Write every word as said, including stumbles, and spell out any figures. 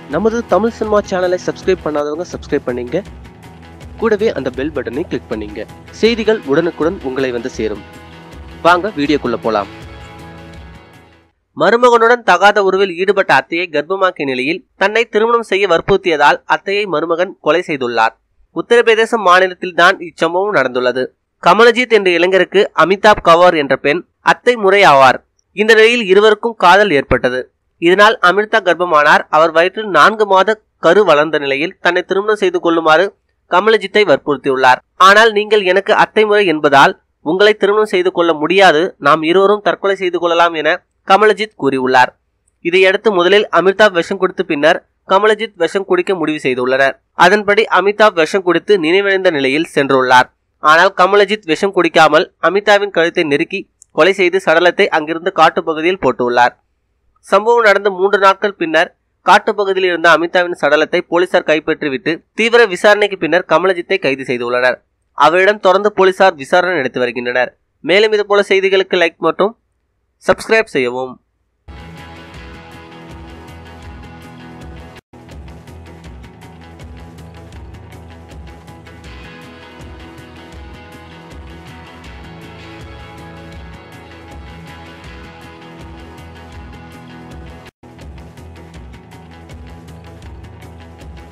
நமது தமிழ் சினிமா சேனலை சப்ஸ்கிரைப் பண்ணாதவங்க சப்ஸ்கிரைப் பண்ணீங்க, கூடவே அந்த பெல் பட்டனை கிளிக் பண்ணீங்க. செய்திகள் உடனுக்குடன் உங்களை வந்து சேரும். வாங்க வீடியோக்குள்ள போலாம். மருமகனுடன் தகாத உறவில் ஈடுபட்ட அத்தையை கர்ப்பமாக்கிய நிலையில் தன்னை திருமணம் செய்ய வற்புறுத்தியதால் அத்தையை மருமகன் கொலை செய்துள்ளார். உத்தரப்பிரதேச மாநிலத்தில் தான் இச்சம்பவம் நடந்துள்ளது. கமலஜித் என்ற இளைஞருக்கு அமிதாப் கவர் என்ற பெண் அத்தை முறை ஆவார். இந்த நிலையில் இருவருக்கும் காதல் ஏற்பட்டது. இதனால் அமிர்தா கர்ப்பமானார். அவர் வயிற்றில் நான்கு மாத கரு வளர்ந்த நிலையில் தன்னை திருமணம் செய்து கொள்ளுமாறு கமலஜித்தை வற்புறுத்தியுள்ளார். ஆனால் நீங்கள் எனக்கு அத்தை முறை என்பதால் உங்களை திருமணம் செய்து கொள்ள முடியாது, நாம் இருவரும் தற்கொலை செய்து கொள்ளலாம் என கமலஜித் கூறியுள்ளார். இதையடுத்து முதலில் அமிர்தாப் விஷம் கொடுத்து பின்னர் கமலஜித் விஷம் குடிக்க முடிவு செய்துள்ளனர். அதன்படி அமிதாப் விஷம் குடித்து நினைவிழந்த நிலையில் சென்றுள்ளார். ஆனால் கமலஜித் விஷம் குடிக்காமல் அமிதாவின் கழுத்தை நெருக்கி கொலை செய்து சடலத்தை அங்கிருந்து காட்டுப்பகுதியில் போட்டுள்ளார். சம்பவம் நடந்த மூன்று நாட்கள் பின்னர் காட்டுப்பகுதியில் இருந்த அமிதாவின் சடலத்தை போலீசார் கைப்பற்றிவிட்டு தீவிர விசாரணைக்கு பின்னர் கமலஜித்தை கைது செய்துள்ளனர். அவரிடம் தொடர்ந்து போலீசார் விசாரணை நடத்தி வருகின்றனர். மேலும் இதுபோல செய்திகளுக்கு லைக் மற்றும் சப்ஸ்கிரைப் செய்யவும்.